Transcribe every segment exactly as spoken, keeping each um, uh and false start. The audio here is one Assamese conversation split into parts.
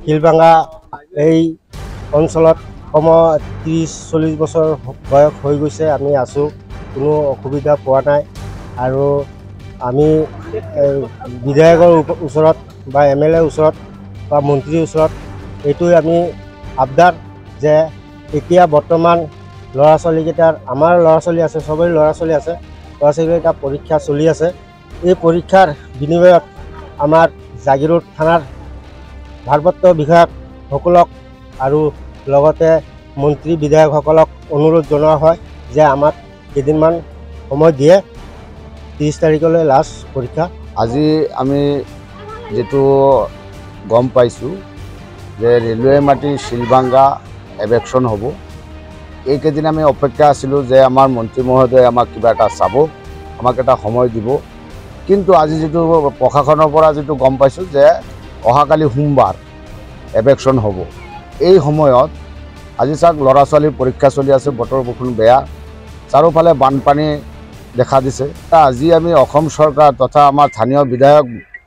শিলভাঙা এই অঞ্চলত কম ত্ৰিছ চল্লিছ বছৰ বয়স হৈ গৈছে। আমি আছোঁ, কোনো অসুবিধা পোৱা নাই। আৰু আমি বিধায়কৰ ওচৰত বা এম এল এৰ ওচৰত বা মন্ত্ৰীৰ ওচৰত এইটোৱে আমি আবদাৰ যে এতিয়া বৰ্তমান ল'ৰা ছোৱালীকেইটাৰ আমাৰ ল'ৰা ছোৱালী আছে, চবৰে ল'ৰা ছোৱালী আছে, ল'ৰা ছোৱালীকেইটা পৰীক্ষা চলি আছে। এই পৰীক্ষাৰ বিনিময়ত আমাৰ জাগিৰোড থানাৰ ভাৰপ্ৰাপ্ত বিষয়াসকলক আৰু লগতে মন্ত্ৰী বিধায়কসকলক অনুৰোধ জনোৱা হয় যে আমাক কেইদিনমান সময় দিয়ে, ত্ৰিছ তাৰিখলৈ লাষ্ট পৰীক্ষা। আজি আমি যেটো গম পাইছোঁ যে ৰেলৱে মাটি শিলভাঙা এভেকশ্যন হ'ব। এইকেইদিন আমি অপেক্ষা আছিলোঁ যে আমাৰ মন্ত্ৰী মহোদয়ে আমাক কিবা এটা চাব, আমাক এটা সময় দিব। কিন্তু আজি যেটো প্ৰশাসনৰ পৰা যেটো গম পাইছোঁ যে অহাকালি সোমবাৰ এভেকশ্যন হ'ব। এই সময়ত আজি চাওক ল'ৰা ছোৱালীৰ পৰীক্ষা চলি আছে, বতৰ বৰষুণ বেয়া, চাৰিওফালে বানপানী দেখা দিছে। আজি আমি অসম চৰকাৰ তথা আমাৰ স্থানীয় বিধায়ক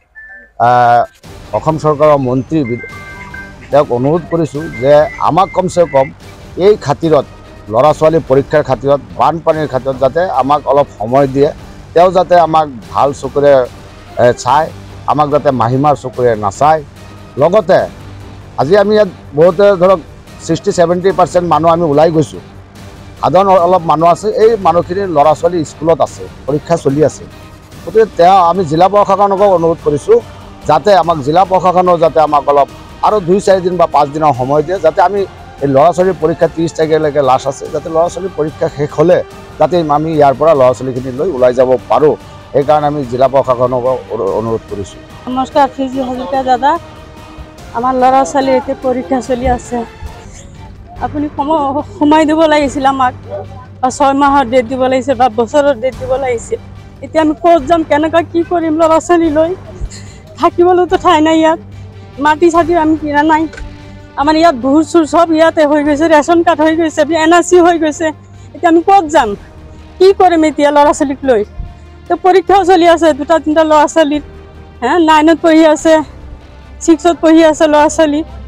অসম চৰকাৰৰ মন্ত্ৰী তেওঁক অনুৰোধ কৰিছোঁ যে আমাক কমচে কম এই খাতিৰত ল'ৰা ছোৱালী পৰীক্ষাৰ খাতিৰত বানপানীৰ খাতিৰত যাতে আমাক অলপ সময় দিয়ে, তেওঁ যাতে আমাক ভাল চকুৰে চায়, আমাক যাতে মাহিমাৰ চকুৰে নাচায়। লগতে আজি আমি ইয়াত বহুতে ধৰক ছিক্সটি ছেভেণ্টি পাৰ্চেণ্ট মানুহ আমি ওলাই গৈছোঁ, সাধাৰণ অলপ মানুহ আছে, এই মানুহখিনিৰ ল'ৰা ছোৱালী স্কুলত আছে, পৰীক্ষা চলি আছে। গতিকে তেওঁ আমি জিলা প্ৰশাসনকো অনুৰোধ কৰিছোঁ যাতে আমাক জিলা প্ৰশাসনেও যাতে আমাক অলপ আৰু দুই চাৰিদিন বা পাঁচদিনৰ সময় দিয়ে, যাতে আমি এই ল'ৰা ছোৱালীৰ পৰীক্ষা ত্ৰিছ তাৰিখলৈকে লাষ্ট আছে, যাতে ল'ৰা ছোৱালীৰ পৰীক্ষা শেষ হ'লে যাতে আমি ইয়াৰ পৰা ল'ৰা ছোৱালীখিনি লৈ ওলাই যাব পাৰোঁ, সেইকাৰণে আমি জিলা প্ৰশাসনক অনুৰোধ কৰিছোঁ। নমস্কাৰ, ফিজি হাজৰিকা দাদা। আমাৰ ল'ৰা ছোৱালী এতিয়া পৰীক্ষা চলি আছে, আপুনি সময় সময় দিব লাগিছিল আমাক, বা ছয় মাহৰ ডেট দিব লাগিছিল বা বছৰৰ ডেট দিব লাগিছিল। এতিয়া আমি ক'ত যাম, কেনেকৈ কি কৰিম ল'ৰা ছোৱালী লৈ? থাকিবলৈতো ঠাই নাই ইয়াত, মাটি চাটি আমি কিনা নাই। আমাৰ ইয়াত ভুৰ চুৰ চব ইয়াতে হৈ গৈছে, ৰেচন কাৰ্ড হৈ গৈছে, এন আৰ চি হৈ গৈছে। এতিয়া আমি ক'ত যাম, কি কৰিম এতিয়া ল'ৰা ছোৱালীক লৈ? তো পৰীক্ষাও চলি আছে, দুটা তিনিটা ল'ৰা ছোৱালীৰ হে নাইনত পঢ়ি আছে, ছিক্সত পঢ়ি আছে ল'ৰা ছোৱালী।